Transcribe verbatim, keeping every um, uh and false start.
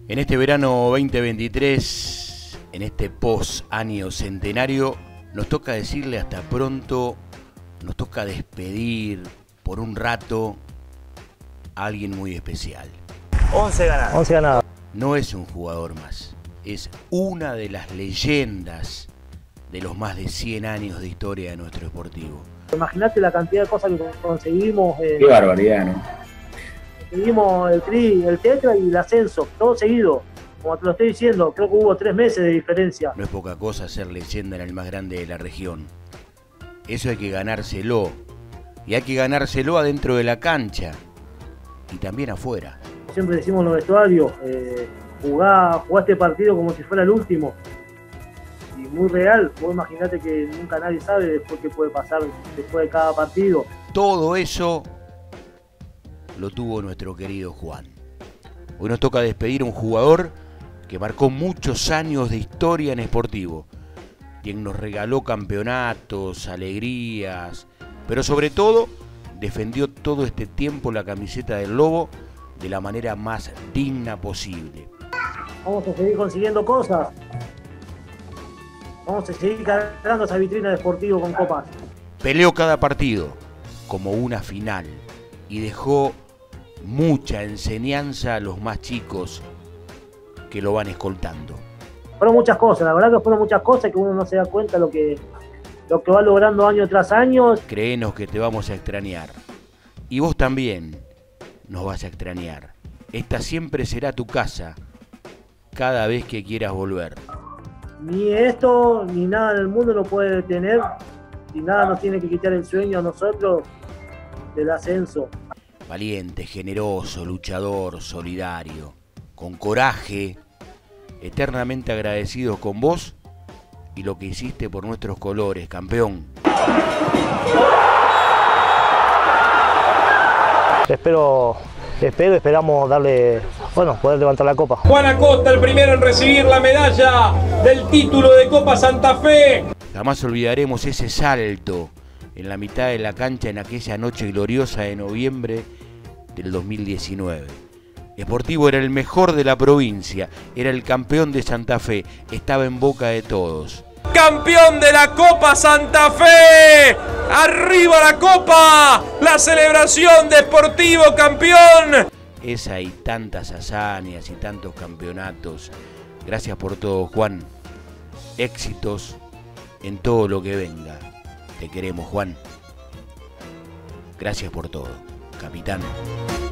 En este verano veinte veintitrés, en este post año centenario, nos toca decirle hasta pronto, nos toca despedir por un rato a alguien muy especial. once ganadas. once ganadas. No es un jugador más, es una de las leyendas de los más de cien años de historia de nuestro Sportivo. Imagínate la cantidad de cosas que conseguimos. Eh, Qué barbaridad, ¿no? Conseguimos el tri, el tetra y el ascenso, todo seguido. Como te lo estoy diciendo, creo que hubo tres meses de diferencia. No es poca cosa ser leyenda en el más grande de la región. Eso hay que ganárselo. Y hay que ganárselo adentro de la cancha. Y también afuera. Siempre decimos en los vestuarios, eh, jugá, jugá este partido como si fuera el último. Y muy real, vos imaginate que nunca nadie sabe después qué puede pasar después de cada partido. Todo eso lo tuvo nuestro querido Juan. Hoy nos toca despedir a un jugador que marcó muchos años de historia en Sportivo, quien nos regaló campeonatos, alegrías, pero sobre todo defendió todo este tiempo la camiseta del Lobo de la manera más digna posible. Vamos a seguir consiguiendo cosas. Vamos a seguir cargando esa vitrina de Sportivo con copas. Peleó cada partido como una final y dejó mucha enseñanza a los más chicos que lo van escoltando. Fueron muchas cosas, la verdad que fueron muchas cosas que uno no se da cuenta lo que, lo que va logrando año tras año. Créenos que te vamos a extrañar. Y vos también nos vas a extrañar. Esta siempre será tu casa cada vez que quieras volver. Ni esto ni nada del mundo lo puede detener y nada nos tiene que quitar el sueño a nosotros del ascenso. Valiente, generoso, luchador, solidario, con coraje, eternamente agradecidos con vos y lo que hiciste por nuestros colores, campeón. Espero, espero, esperamos darle, bueno, poder levantar la copa. Juan Acosta, el primero en recibir la medalla del título de Copa Santa Fe. Jamás olvidaremos ese salto en la mitad de la cancha en aquella noche gloriosa de noviembre del dos mil diecinueve. Sportivo era el mejor de la provincia, era el campeón de Santa Fe, estaba en boca de todos. ¡Campeón de la Copa Santa Fe! ¡Arriba la Copa! ¡La celebración de Sportivo campeón! Esa y tantas hazañas y tantos campeonatos. Gracias por todo, Juan. Éxitos en todo lo que venga. Te queremos, Juan. Gracias por todo, capitán.